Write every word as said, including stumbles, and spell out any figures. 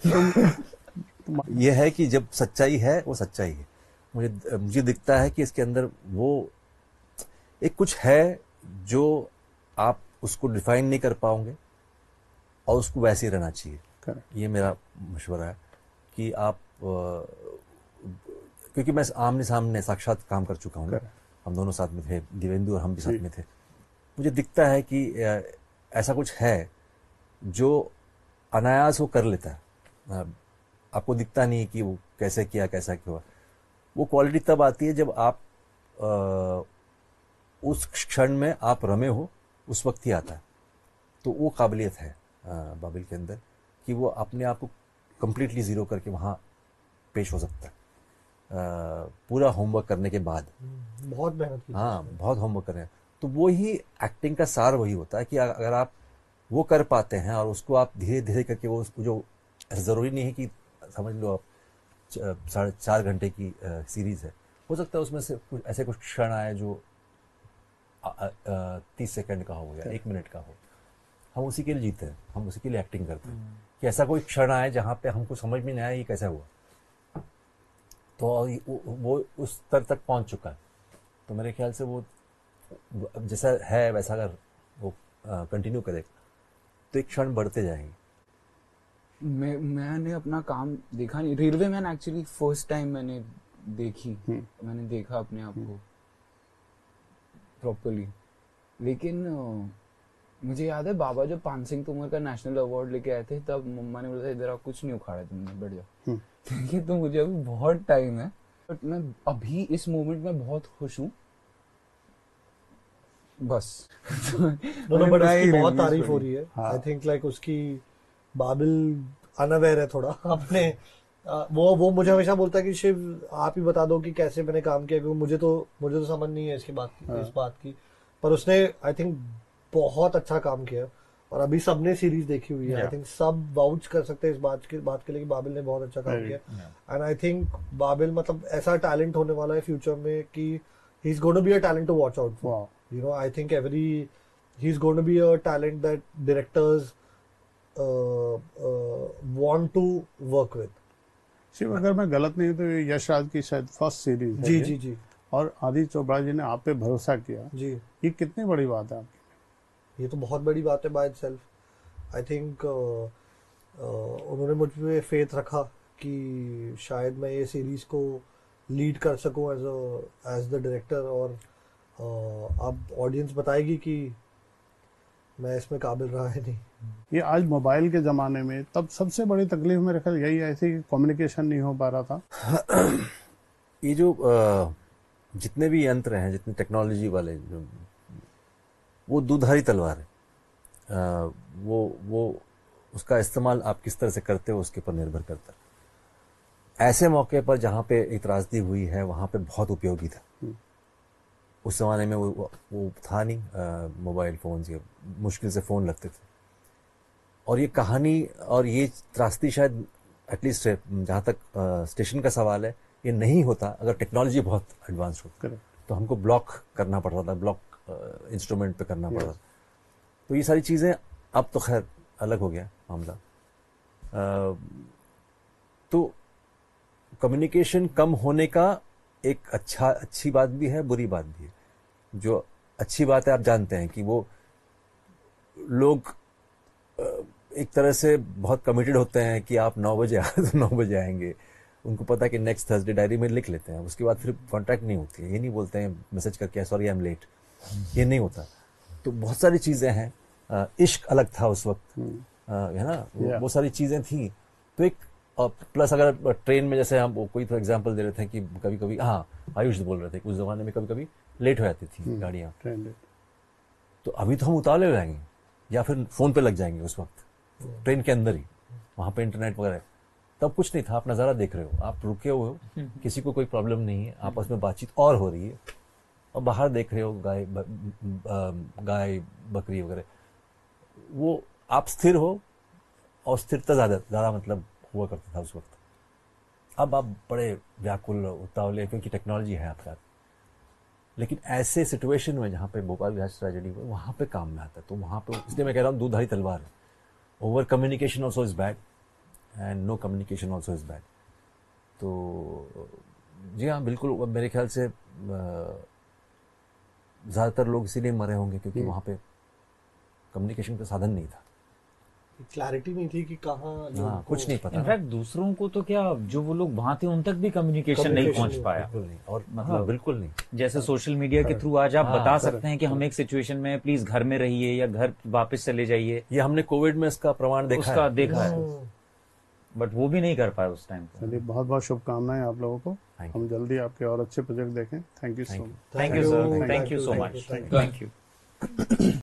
ये है कि जब सच्चाई है वो सच्चाई है। मुझे मुझे दिखता है कि इसके अंदर वो एक कुछ है जो आप उसको डिफाइन नहीं कर पाओगे और उसको वैसे ही रहना चाहिए। Correct. ये मेरा मशवरा है कि आप, क्योंकि मैं आमने सामने साक्षात काम कर चुका हूँ, हम दोनों साथ में थे, दिवेंदु और हम भी साथ में थे। मुझे दिखता है कि ऐसा कुछ है जो अनायास वो कर लेता है, आपको दिखता नहीं कि वो कैसे किया कैसा किया। वो क्वालिटी तब आती है जब आप आ, उस क्षण में आप रमे हो, उस वक्त ही आता है। तो वो काबिलियत है बाबिल के अंदर कि वो अपने आप को कंप्लीटली जीरो करके वहाँ पेश हो सकता है, आ, पूरा होमवर्क करने के बाद। बहुत मेहनत की। हाँ, बहुत होमवर्क करें। तो वो ही एक्टिंग का सार वही होता है कि अगर आप वो कर पाते हैं और उसको आप धीरे धीरे करके, वो उसको जो ज़रूरी नहीं है कि समझ लो आप साढ़े चार घंटे की सीरीज़ है, हो सकता है उसमें से कुछ ऐसे कुछ क्षण आए जो तीस सेकंड का हो या एक मिनट का हो। हम उसी के लिए जीते हैं, हम उसी के लिए एक्टिंग करते हैं कि ऐसा कोई क्षण आए जहाँ पे हमको समझ में नहीं आया ये कैसा हुआ। तो वो उस स्तर तक पहुँच चुका है। तो मेरे ख्याल से वो जैसा है वैसा अगर वो कंटिन्यू करेगा तो एक क्षण बढ़ते जाएंगे। मैं मैंने अपना काम देखा नहीं। Railway man actually first time मैंने देखी, मैंने देखा अपने आप को प्रॉपर्ली। लेकिन मुझे याद है बाबा जब पान सिंह तोमर का नेशनल अवार्ड लेके आए थे तब मम्मा ने बोला था इधर आप कुछ नहीं उखाड़ा तुमने, बढ़ जाओ। ठीक है, तो मुझे अभी बहुत टाइम है, बट मैं अभी इस मोमेंट में बहुत खुश हूँ बस। दोनों बट उसकी बहुत तारीफ हो रही है। आई थिंक लाइक उसकी बाबिल अनअवेयर है थोड़ा अपने। वो वो मुझे हमेशा बोलता है कि शिव आप ही बता दो कि कैसे मैंने काम किया, क्योंकि मुझे तो मुझे तो समझ नहीं है इसकी बात की, इस बात की। पर उसने आई थिंक बहुत अच्छा काम किया और अभी सबने सीरीज देखी हुई है। आई थिंक सब वाउच कर सकते हैं इस बात की बात के लिए कि बाबिल ने बहुत अच्छा काम किया। एंड आई थिंक बाबिल मतलब ऐसा टैलेंट होने वाला है फ्यूचर में कि he is going to be a talent to watch out for. You know, I think every he's going to be a talent that directors uh, uh, want to work with. Shiv अगर मैं गलत नहीं तो ये यश राज की शायद फर्स्ट सीरीज है जी जी जी। और आदि चोपड़ा जी ने आप पे भरोसा किया जी, ये कितनी बड़ी बात है आपके लिए? ये तो बहुत बड़ी बात है बाय इटसेल्फ। आई थिंक उन्होंने मुझ पे फेथ रखा कि शायद मैं ये सीरीज को लीड कर सकूं as a as the director, और अब ऑडियंस बताएगी कि मैं इसमें काबिल रहा है नहीं। ये आज मोबाइल के ज़माने में तब सबसे बड़ी तकलीफ मेरे ख्याल यही ऐसी कि कम्युनिकेशन नहीं हो पा रहा था। ये जो जितने भी यंत्र हैं, जितने टेक्नोलॉजी वाले, जो वो दूधारी तलवार है। वो वो उसका इस्तेमाल आप किस तरह से करते हो उसके ऊपर निर्भर करता है। ऐसे मौके पर जहाँ पे एक त्रासदी हुई है वहाँ पे बहुत उपयोगी था। उस जमाने में वो वो था नहीं मोबाइल फ़ोन, ये मुश्किल से फ़ोन लगते थे। और ये कहानी और ये त्रासदी शायद एटलीस्ट जहाँ तक स्टेशन का सवाल है, ये नहीं होता अगर टेक्नोलॉजी बहुत एडवांस होती। तो हमको ब्लॉक करना पड़ता था, ब्लॉक इंस्ट्रूमेंट पे करना पड़ता था। तो ये सारी चीज़ें अब तो खैर अलग हो गया मामला। तो कम्युनिकेशन कम होने का एक अच्छा अच्छी बात भी है, बुरी बात भी है। जो अच्छी बात है, आप जानते हैं कि वो लोग एक तरह से बहुत कमिटेड होते हैं कि आप नौ बजे आए तो नौ बजे आएंगे। उनको पता है कि नेक्स्ट थर्सडे डायरी में लिख लेते हैं, उसके बाद फिर कॉन्टैक्ट नहीं होती है। ये नहीं बोलते हैं मैसेज करके सॉरी आई एम लेट, ये नहीं होता। तो बहुत सारी चीज़ें हैं। इश्क अलग था उस वक्त, है ना, वो, वो सारी चीज़ें थी। तो एक प्लस अगर ट्रेन में जैसे हम कोई तो एग्जांपल दे रहे थे कि कभी कभी, हाँ आयुष बोल रहे थे कि उस जमाने में कभी कभी लेट हो जाती थी गाड़ियाँ, तो अभी तो हम उतावले हो जाएंगे या फिर फ़ोन पे लग जाएंगे उस वक्त ट्रेन के अंदर ही, वहाँ पे इंटरनेट वगैरह। तब कुछ नहीं था, आप नज़ारा देख रहे हो, आप रुके हुए हो, किसी को कोई प्रॉब्लम नहीं है, आपस में बातचीत और हो रही है, और बाहर देख रहे हो गाय गाय बकरी वगैरह। वो आप स्थिर हो, और स्थिरता ज़्यादा ज़्यादा मतलब हुआ करता था उस वक्त। अब आप बड़े व्याकुल उतावले क्योंकि टेक्नोलॉजी है आपके साथ। लेकिन ऐसे सिचुएशन में जहाँ पे भोपाल गैस ट्रेजेडी हुई, वहाँ पे काम में आता है। तो वहाँ पे इसलिए मैं कह रहा हूँ दूधारी तलवार है। Over communication also is bad, and no communication also is bad. तो जी हाँ बिल्कुल, मेरे ख्याल से ज़्यादातर लोग इसीलिए मरे होंगे क्योंकि वहाँ पे कम्युनिकेशन का साधन नहीं था, क्लैरिटी नहीं थी कि कहाँ हाँ, कुछ नहीं पता। इनफैक्ट दूसरों को तो क्या, जो वो लोग वहां थे उन तक भी कम्युनिकेशन नहीं पहुंच पाया, बिल्कुल नहीं, और मतलब हाँ, बिल्कुल नहीं। जैसे सोशल मीडिया के थ्रू आज आप हाँ, बता सकते हैं कि हम एक सिचुएशन में प्लीज घर में रहिए या घर वापस चले जाइए, ये हमने कोविड में इसका प्रमाण देखा उसका है। देखा है, बट वो भी नहीं कर पाए उस टाइम पे। चलिए, बहुत बहुत शुभकामनाएं आप लोगों को। Thank you. हम जल्दी आपके और अच्छे प्रोजेक्ट देखें। Thank you so Thank you. Much. Thank you sir, thank you so much, thank you.